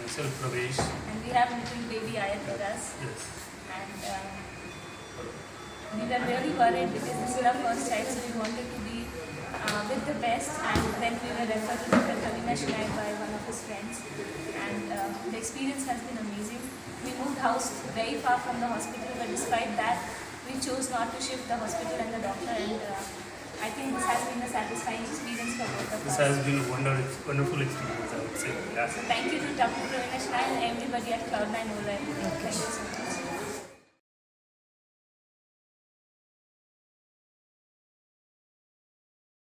myself, Pravesh. And we have little baby Ayat with us. Yes. And we were really worried because this is our first child, so we wanted to be with the best. And then we were referred to Dr. Cloudnine by one of his friends. And the experience has been amazing. We moved house very far from the hospital, but despite that, we chose not to shift the hospital and the doctor. And I think this has been a satisfying experience for both of us. This has been a wonderful experience, I would say. Yeah. So thank you to Dr. Pravesh and everybody at Cloudnine over. Thank you so much.